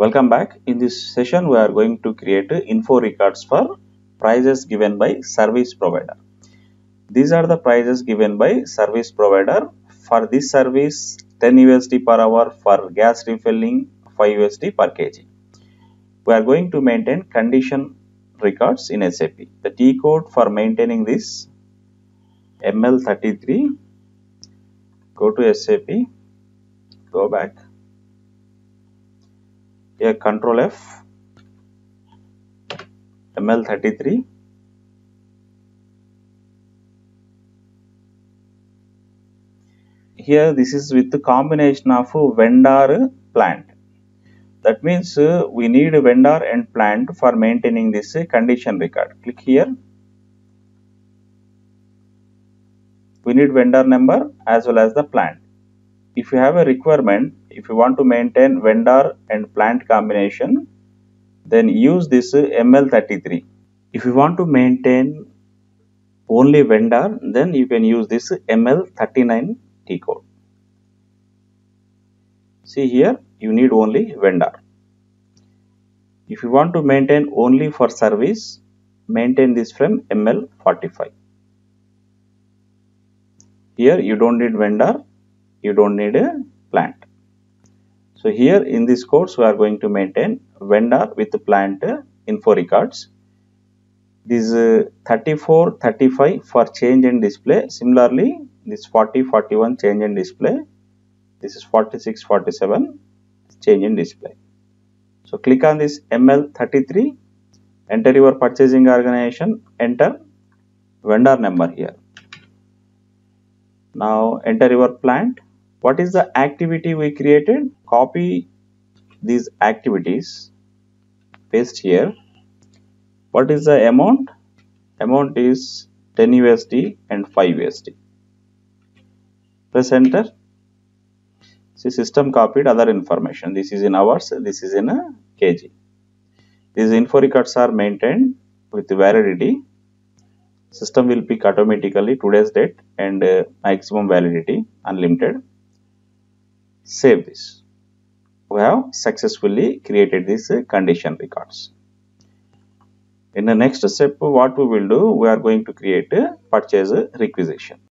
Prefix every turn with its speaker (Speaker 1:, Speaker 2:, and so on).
Speaker 1: Welcome back. In this session, we are going to create info records for prices given by service provider. These are the prices given by service provider. For this service, 10 USD per hour, for gas refilling, 5 USD per kg. We are going to maintain condition records in SAP. The T code for maintaining this ML33. Go to SAP, go back. Here Control F, ML33. Here this is with the combination of vendor plant. That means we need a vendor and plant for maintaining this condition record. Click here. We need vendor number as well as the plant. If you have a requirement, if you want to maintain vendor and plant combination, then use this ML33. If you want to maintain only vendor, then you can use this ML39 T code. See here, you need only vendor. If you want to maintain only for service, maintain this from ML45. Here you don't need vendor, you don't need a plant. So here in this course we are going to maintain vendor with plant info records. This 34, 35 for change and display. Similarly, this 40, 41 change and display. This is 46, 47 change and display. So click on this ML33, enter your purchasing organization, enter vendor number here. Now enter your plant. What is the activity we created? Copy these activities, paste here. What is the amount? Amount is 10 USD and 5 USD. Press enter. See, system copied other information. This is in hours, this is in a kg. These info records are maintained with validity. System will pick automatically today's date and maximum validity unlimited. Save this. We have successfully created these condition records. In the next step, what we will do, we are going to create a purchase requisition.